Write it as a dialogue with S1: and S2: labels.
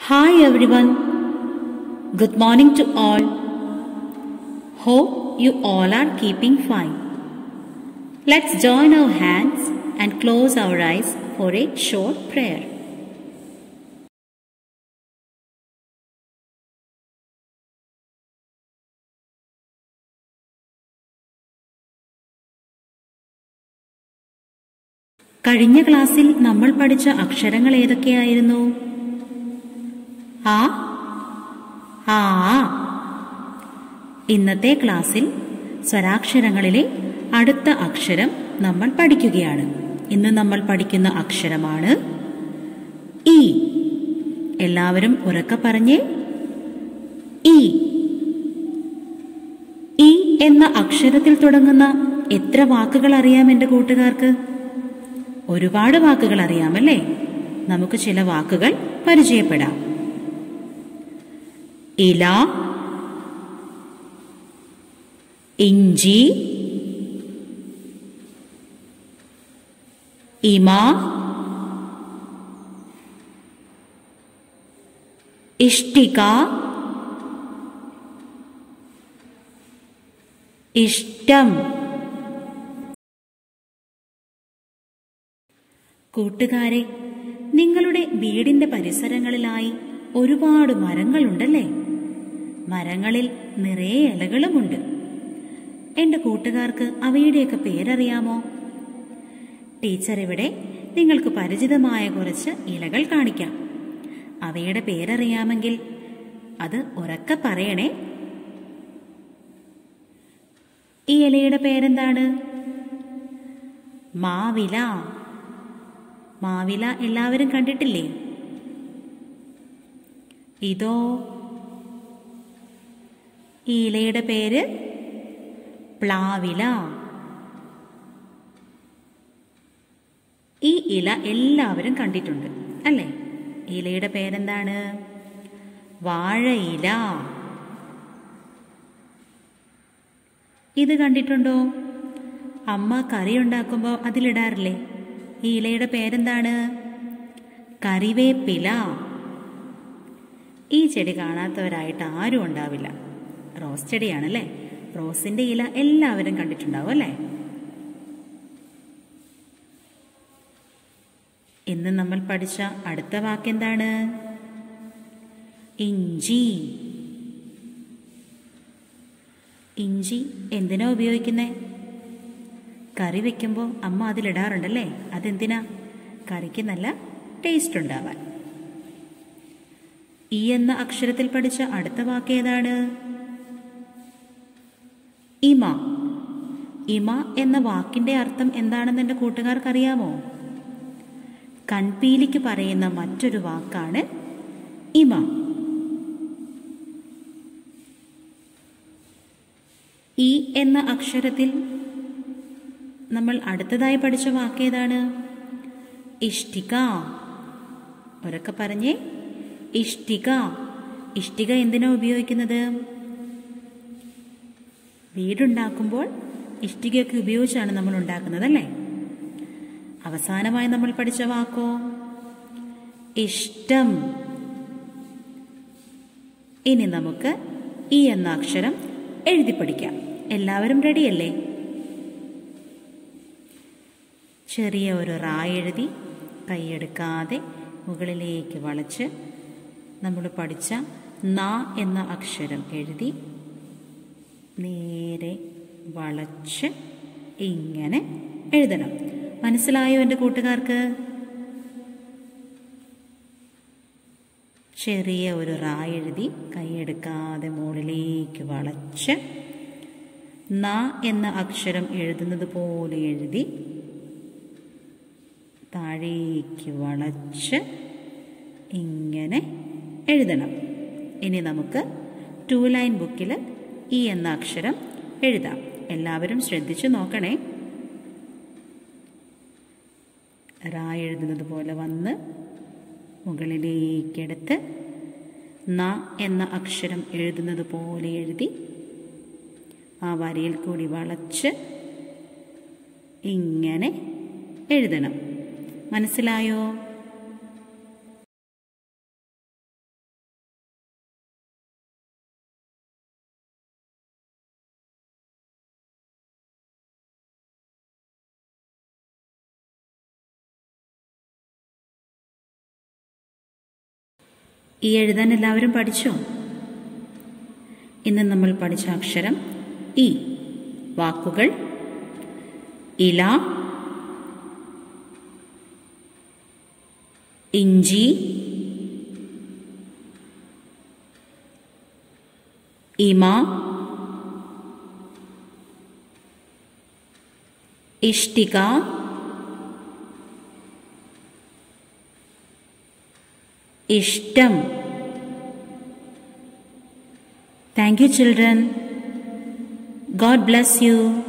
S1: Hi everyone, good morning to all. Hope you all are keeping fine. Let's join our hands and close our eyes for a short prayer. കഴിഞ്ഞ ക്ലാസ്സിൽ നമ്മൾ പഠിച്ച അക്ഷരങ്ങൾ ഏതൊക്കെയായിരുന്നു? ആ. ഇന്നത്തെ ക്ലാസ്സിൽ സ്വരാക്ഷരങ്ങളിലെ അടുത്ത അക്ഷരം നമ്മൾ പഠിക്കുകയാണ്. ഇന്ന് നമ്മൾ പഠിക്കുന്ന അക്ഷരമാണ് ഇ. എല്ലാവരും ഉറക്കെ പറഞ്ഞേ, ഇ. ഇ എന്ന അക്ഷരത്തിൽ തുടങ്ങുന്ന എത്ര വാക്കുകൾ അറിയാം എന്റെ കൂട്ടുകാർക്ക്? ഒരുപാട് വാക്കുകൾ അറിയാമല്ലേ? നമുക്ക് ചില വാക്കുകൾ പരിചയപ്പെടാം. ഇല, ഇഞ്ചി, ഇമ, ഇഷ്ടിക, ഇഷ്ടം. കൂട്ടുകാരെ, നിങ്ങളുടെ വീടിന്റെ പരിസരങ്ങളിലായി ഒരുപാട് മരങ്ങളുണ്ടല്ലേ? മരങ്ങളിൽ നിറയെ ഇലകളുമുണ്ട്. എന്റെ കൂട്ടുകാർക്ക് അവയുടെയൊക്കെ പേരറിയാമോ? ടീച്ചർ ഇവിടെ നിങ്ങൾക്ക് പരിചിതമായ കുറച്ച് ഇലകൾ കാണിക്കാം. അവയുടെ പേരറിയാമെങ്കിൽ അത് ഉറക്കെ പറയണേ. ഈ ഇലയുടെ പേരെന്താണ്? മാവില. മാവില എല്ലാവരും കണ്ടിട്ടില്ലേ? ഇതോ, ഈ ഇലയുടെ പേര് പ്ലാവില. ഈ ഇല എല്ലാവരും കണ്ടിട്ടുണ്ട് അല്ലേ? ഇലയുടെ പേരെന്താണ്? വാഴയില. ഇത് കണ്ടിട്ടുണ്ടോ? അമ്മ കറി ഉണ്ടാക്കുമ്പോൾ അതിലിടാറില്ലേ? ഈ ഇലയുടെ പേരെന്താണ്? കറിവേപ്പില. ഈ ചെടി കാണാത്തവരായിട്ട് ആരും ഉണ്ടാവില്ല. റോസ് ചെടിയാണല്ലേ? റോസിന്റെ ഇല എല്ലാവരും കണ്ടിട്ടുണ്ടാവും അല്ലേ? ഇന്ന് നമ്മൾ പഠിച്ച അടുത്ത വാക്കെന്താണ്? ഇഞ്ചി. ഇഞ്ചി എന്തിനാ ഉപയോഗിക്കുന്നേ? കറി വെക്കുമ്പോൾ അമ്മ അതിലിടാറുണ്ടല്ലേ? അതെന്തിനാ? കറിക്ക് നല്ല ടേസ്റ്റ് ഉണ്ടാവാൻ. ഇ എന്ന അക്ഷരത്തിൽ പഠിച്ച അടുത്ത വാക്ക് ഏതാണ്? ഇമ. ഇമ എന്ന വാക്കിന്റെ അർത്ഥം എന്താണെന്ന് എന്റെ കൂട്ടുകാർക്ക് അറിയാമോ? കൺപീലിക്ക് പറയുന്ന മറ്റൊരു വാക്കാണ് ഇമ. ഇ എന്ന അക്ഷരത്തിൽ നമ്മൾ അടുത്തതായി പഠിച്ച വാക്ക് ഏതാണ്? ഇഷ്ടിക. ഉറക്കെ പറഞ്ഞേ, ഇഷ്ടിക. ഇഷ്ടിക എന്തിനാ ഉപയോഗിക്കുന്നത്? വീടുണ്ടാക്കുമ്പോൾ ഇഷ്ടികയൊക്കെ ഉപയോഗിച്ചാണ് നമ്മൾ ഉണ്ടാക്കുന്നത് അല്ലേ? അവസാനമായി നമ്മൾ പഠിച്ച വാക്കോ? ഇഷ്ടം. ഇനി നമുക്ക് ഇ എന്ന അക്ഷരം എഴുതി പഠിക്കാം. എല്ലാവരും റെഡിയല്ലേ? ചെറിയ ഒരു റാ എഴുതി കൈയെടുക്കാതെ മുകളിലേക്ക് വളച്ച് നമ്മൾ പഠിച്ച ന എന്ന അക്ഷരം എഴുതി നേരെ വളച്ച് ഇങ്ങനെ എഴുതണം. മനസ്സിലായോ എൻ്റെ കൂട്ടുകാർക്ക്? ചെറിയ ഒരു റാ എഴുതി കൈയെടുക്കാതെ മുകളിലേക്ക് വളച്ച് ന എന്ന അക്ഷരം എഴുതുന്നത് പോലെ എഴുതി താഴേക്ക് വളച്ച് ഇങ്ങനെ എഴുതണം. ഇനി നമുക്ക് 2 ലൈൻ ബുക്കിൽ ഇ എന്ന അക്ഷരം എഴുതാം. എല്ലാവരും ശ്രദ്ധിച്ചു നോക്കണേ. റാ എഴുതുന്നത് പോലെ വന്ന് മുകളിലേക്കെടുത്ത് ന എന്ന അക്ഷരം എഴുതുന്നത് പോലെ എഴുതി ആ വരയിൽ കൂടി വളച്ച് ഇങ്ങനെ എഴുതണം. മനസ്സിലായോ? ഈ എഴുതാൻ എല്ലാവരും പഠിച്ചോ? ഇന്ന് നമ്മൾ പഠിച്ച അക്ഷരം ഇ. വാക്കുകൾ: ഇല, ഇഞ്ചി, ഇമ, ഇഷ്ടിക, ഇഷ്ടം. Thank you, children. God bless you.